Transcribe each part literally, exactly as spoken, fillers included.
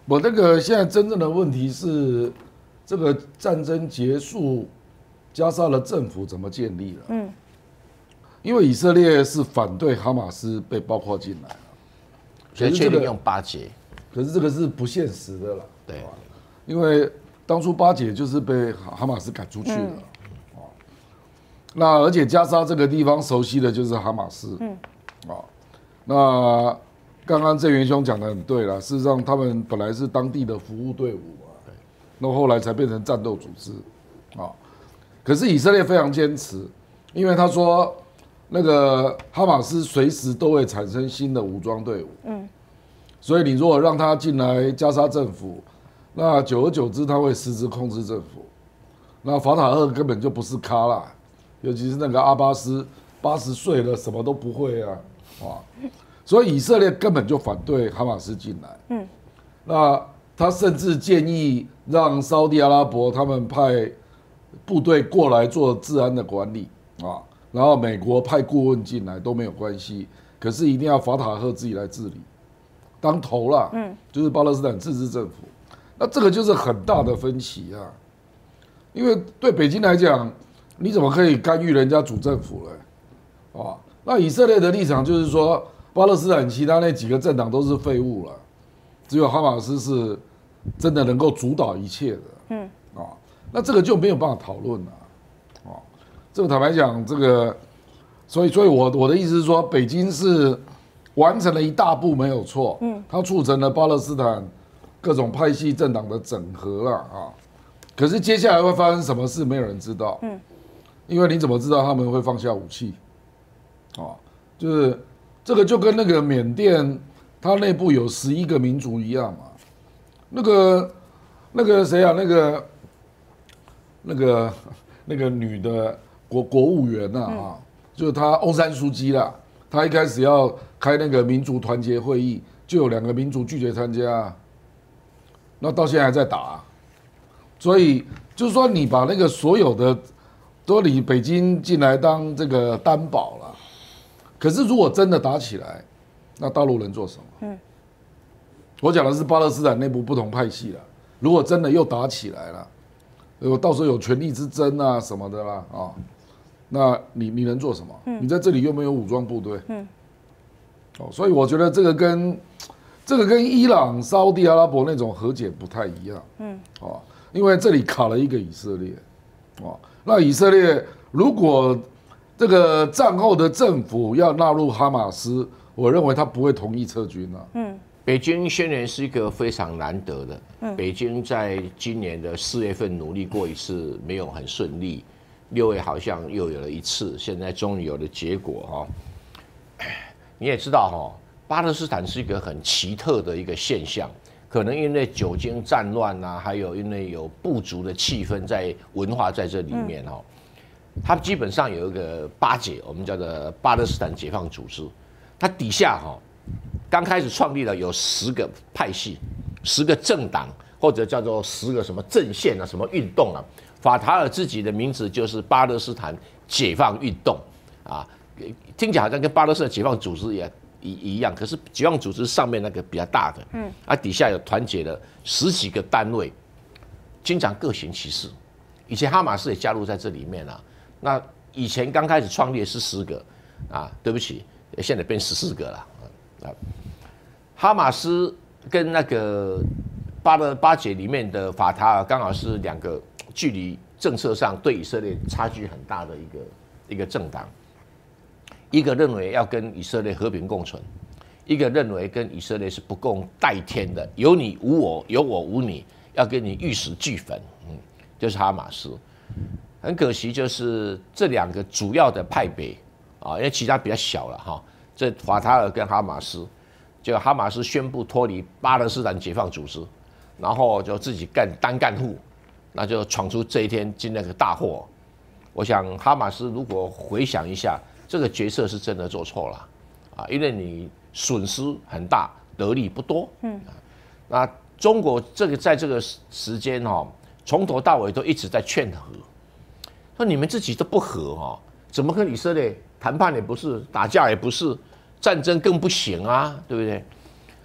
我那个现在真正的问题是，这个战争结束，加沙的政府怎么建立了？嗯，因为以色列是反对哈马斯被包括进来了， 所以确定用巴解。 可是这个是不现实的了， 对， 因为当初巴解就是被哈马斯赶出去了，嗯、那而且加沙这个地方熟悉的就是哈马斯，嗯，啊，那刚刚郑元兄讲的很对了，事实上他们本来是当地的服务队伍啊，那后来才变成战斗组织，啊，可是以色列非常坚持，因为他说那个哈马斯随时都会产生新的武装队伍，嗯。所以你如果让他进来加沙政府，那久而久之他会实质控制政府。那法塔赫根本就不是咖啦，尤其是那个阿巴斯，八十岁了什么都不会啊，啊！所以以色列根本就反对哈马斯进来。嗯，那他甚至建议让沙地阿拉伯他们派部队过来做治安的管理啊，然后美国派顾问进来都没有关系，可是一定要法塔赫自己来治理。当头啦，嗯，就是巴勒斯坦自治政府，那这个就是很大的分歧啊。因为对北京来讲，你怎么可以干预人家主政府呢？啊，那以色列的立场就是说，巴勒斯坦其他那几个政党都是废物了，只有哈马斯是真的能够主导一切的，嗯，啊，那这个就没有办法讨论了，啊，这个坦白讲，这个，所以，所以我我的意思是说，北京是完成了一大步没有错，嗯，它促成了巴勒斯坦各种派系政党的整合了啊。可是接下来会发生什么事，没有人知道，嗯，因为你怎么知道他们会放下武器？啊，就是这个就跟那个缅甸，它内部有十一个民族一样嘛。那个那个谁啊，那个那个那个女的国国务员呐啊，就是她翁山书记啦。他一开始要开那个民族团结会议，就有两个民族拒绝参加，那到现在还在打、啊，所以就是说你把那个所有的都你北京进来当这个担保了，可是如果真的打起来，那大陆能做什么？嗯，我讲的是巴勒斯坦内部不同派系了，如果真的又打起来了，呃，到时候有权力之争啊什么的啦啊。那你你能做什么？嗯、你在这里又没有武装部队，嗯，哦，所以我觉得这个跟这个跟伊朗、沙地阿拉伯那种和解不太一样，嗯，哦，因为这里卡了一个以色列，哦，那以色列如果这个战后的政府要纳入哈马斯，我认为他不会同意撤军啊，嗯， 北京宣言是一个非常难得的，嗯，北京在今年的四月份努力过一次，没有很顺利。六月好像又有了一次，现在终于有了结果哈。你也知道哈，巴勒斯坦是一个很奇特的一个现象，可能因为久经战乱啊，还有因为有部族的气氛在文化在这里面哈。它基本上有一个巴解，我们叫做巴勒斯坦解放组织，它底下哈刚开始创立了有十个派系、十个政党，或者叫做十个什么阵线啊、什么运动啊。法塔尔自己的名字就是巴勒斯坦解放运动啊，听起来好像跟巴勒斯坦解放组织也一一样，可是解放组织上面那个比较大的，嗯，啊底下有团结了十几个单位，经常各行其事。以前哈马斯也加入在这里面啊，那以前刚开始创立是十个啊，对不起，现在变十四个了啊。哈马斯跟那个巴勒巴解里面的法塔尔刚好是两个。距离政策上对以色列差距很大的一个一个政党，一个认为要跟以色列和平共存，一个认为跟以色列是不共戴天的，有你无我，有我无你，要跟你玉石俱焚，嗯，就是哈马斯。很可惜，就是这两个主要的派别啊，因为其他比较小了哈，这法塔尔跟哈马斯，就哈马斯宣布脱离巴勒斯坦解放组织，然后就自己干单干户。那就闯出这一天今天的大祸。我想哈马斯如果回想一下，这个决策是真的做错了啊，因为你损失很大，得利不多。嗯，那中国这个在这个时间哈，从头到尾都一直在劝和，说你们自己都不和哈，怎么跟以色列谈判也不是，打架也不是，战争更不行啊，对不对？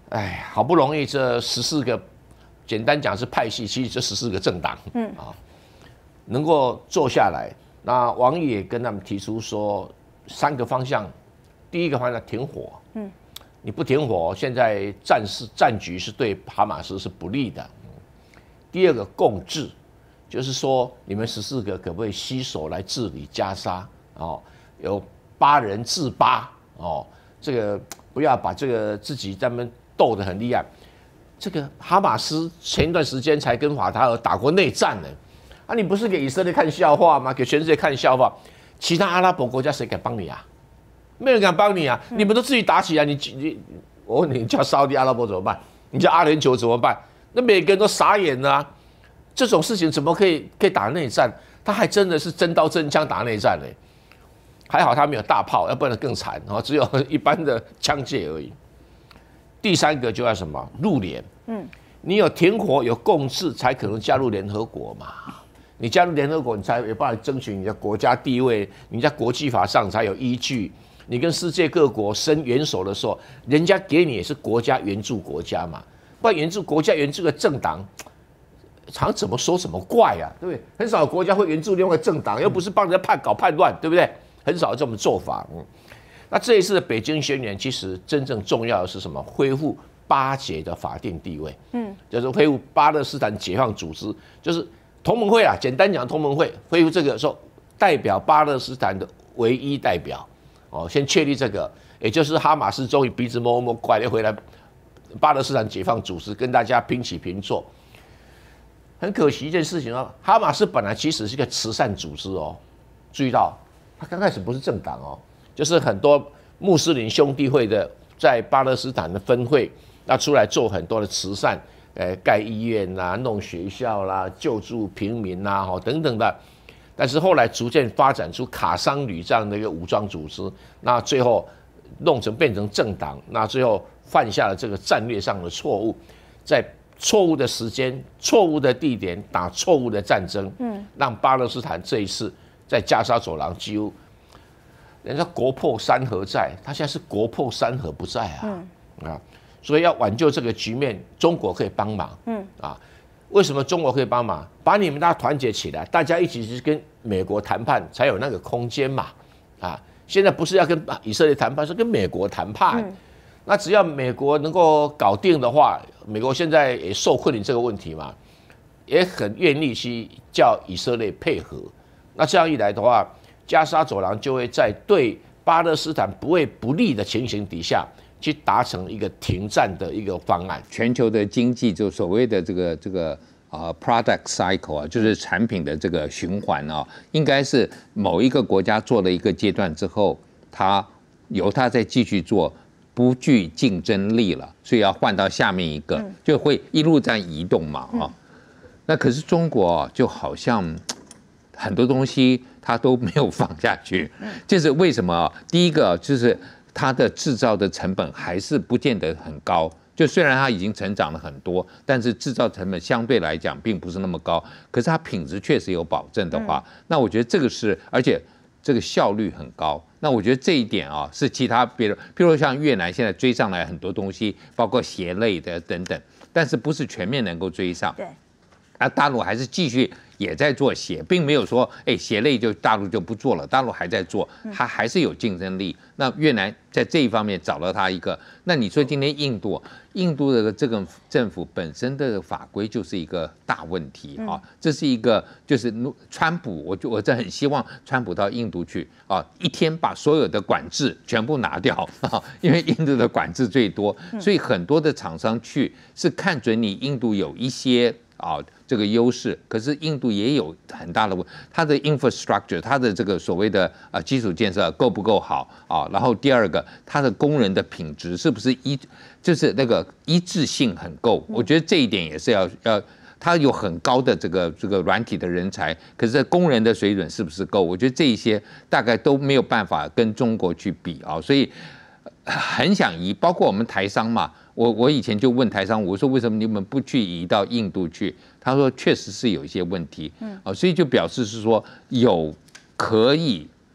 哎，好不容易这十四个，简单讲是派系，其实这十四个政党，嗯啊，能够坐下来。那王毅也跟他们提出说，三个方向，第一个方向停火，嗯，你不停火，现在战事战局是对哈马斯是不利的。第二个共治，就是说你们十四个可不可以携手来治理加沙？哦，有八人治八，哦，这个不要把这个自己他们斗得很厉害。这个哈马斯前一段时间才跟法塔尔打过内战呢。啊，你不是给以色列看笑话吗？给全世界看笑话，其他阿拉伯国家谁敢帮你啊？没人敢帮你啊！你们都自己打起来，你你，我问你，叫沙特阿拉伯怎么办？你叫阿联酋怎么办？那每个人都傻眼了、啊。这种事情怎么可以可以打内战？他还真的是真刀真枪打内战呢、欸。还好他没有大炮，要不然更惨啊！只有一般的枪械而已。第三个就要什么入联？嗯，你有停火有共治，才可能加入联合国嘛。你加入联合国，你才有办法争取你的国家地位，你在国际法上才有依据。你跟世界各国伸援手的时候，人家给你也是国家援助国家嘛，不然援助国家援助的政党，常怎么说怎么怪啊，对不对？很少有国家会援助另外一个政党，又不是帮人家叛搞叛乱，对不对？很少有这种做法。嗯，那这一次的北京宣言，其实真正重要的是什么？恢复巴解的法定地位，嗯，就是恢复巴勒斯坦解放组织，就是同盟会啊，简单讲同盟会恢复这个说代表巴勒斯坦的唯一代表，哦，先确立这个，也就是哈马斯终于鼻子摸摸拐了回来，巴勒斯坦解放组织跟大家平起平坐。很可惜一件事情哦，哈马斯本来其实是个慈善组织哦，注意到他刚开始不是政党哦，就是很多穆斯林兄弟会的在巴勒斯坦的分会，那出来做很多的慈善。呃，盖医院啦、弄学校啦、救助平民啦，哈等等的，但是后来逐渐发展出卡桑旅这样的一个武装组织，那最后弄成变成政党，那最后犯下了这个战略上的错误，在错误的时间、错误的地点打错误的战争，嗯，让巴勒斯坦这一次在加沙走廊几乎，人家国破山河在，他现在是国破山河不在啊，嗯、啊。所以要挽救这个局面，中国可以帮忙。嗯啊，为什么中国可以帮忙？把你们大家团结起来，大家一起去跟美国谈判，才有那个空间嘛。啊，现在不是要跟以色列谈判，是跟美国谈判。嗯、那只要美国能够搞定的话，美国现在也受困于这个问题嘛，也很愿意去叫以色列配合。那这样一来的话，加沙走廊就会在对巴勒斯坦不会不利的情形底下。去达成一个停战的一个方案。 全球的经济就所谓的这个这个啊 product cycle 啊，就是产品的这个循环啊，应该是某一个国家做了一个阶段之后，它由它再继续做，不具竞争力了，所以要换到下面一个，就会一路在移动嘛啊。那可是中国就好像很多东西它都没有放下去，就是为什么？第一个就是。它的制造的成本还是不见得很高，就虽然它已经成长了很多，但是制造成本相对来讲并不是那么高。可是它品质确实有保证的话，嗯、那我觉得这个是，而且这个效率很高。那我觉得这一点啊，是其他别的，譬如像越南现在追上来很多东西，包括鞋类的等等，但是不是全面能够追上。对。啊，大陆还是继续也在做鞋，并没有说，哎，鞋类就大陆就不做了，大陆还在做，它还是有竞争力。那越南在这一方面找了它一个，那你说今天印度，印度的这个政府本身的法规就是一个大问题啊，这是一个就是川普，我就我真很希望川普到印度去啊，一天把所有的管制全部拿掉啊，因为印度的管制最多，所以很多的厂商去是看准你印度有一些。啊，这个优势，可是印度也有很大的问，它的 infrastructure， 它的这个所谓的啊基础建设够不够好啊？然后第二个，它的工人的品质是不是一，就是那个一致性很够？我觉得这一点也是要要，它有很高的这个这个软体的人才，可是工人的水准是不是够？我觉得这一些大概都没有办法跟中国去比啊，所以很想移，包括我们台商嘛。我我以前就问台商，我说为什么你们不去移到印度去？他说确实是有一些问题，嗯，啊，所以就表示是说有可以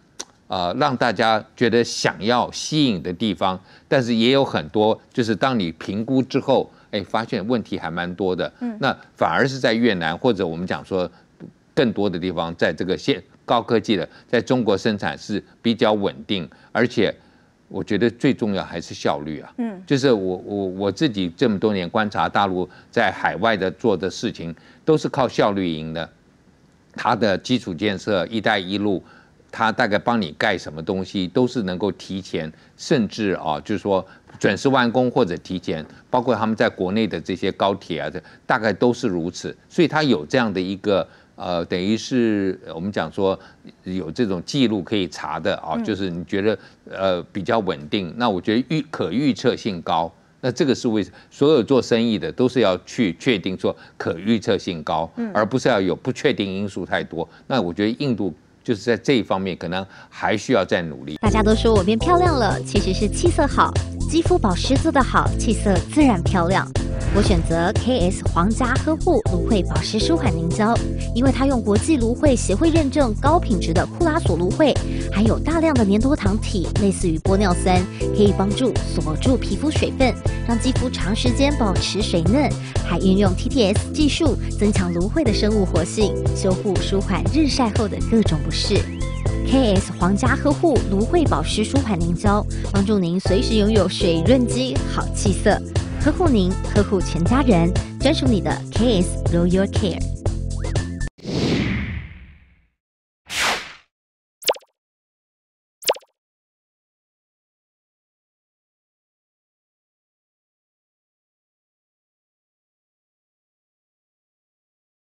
呃让大家觉得想要吸引的地方，但是也有很多就是当你评估之后，哎，发现问题还蛮多的。嗯，那反而是在越南或者我们讲说更多的地方，在这个现高科技的在中国生产是比较稳定，而且我觉得最重要还是效率啊。嗯，就是我我我自己这么多年观察大陆在海外的做的事情，都是靠效率赢的。它的基础建设“一带一路”，它大概帮你盖什么东西，都是能够提前，甚至啊，就是说准时完工或者提前，包括他们在国内的这些高铁啊，大概都是如此。所以它有这样的一个呃，等于是我们讲说有这种记录可以查的啊，就是你觉得呃比较稳定，那我觉得预可预测性高。那这个是为所有做生意的都是要去确定说可预测性高，而不是要有不确定因素太多。那我觉得印度就是在这一方面可能还需要再努力。 大家都说我变漂亮了，其实是气色好，肌肤保湿做得好，气色自然漂亮。我选择 K S 皇家呵护芦荟保湿舒缓凝胶，因为它用国际芦荟协会认证高品质的库拉索芦荟，含有大量的粘多糖体，类似于玻尿酸，可以帮助锁住皮肤水分，让肌肤长时间保持水嫩，还运用 T T S 技术增强芦荟的生物活性，修护舒缓日晒后的各种不适。K S 皇家呵护芦荟保湿舒缓凝胶，帮助您随时拥有水润肌、好气色，呵护您，呵护全家人，专属你的 K S Royal Care。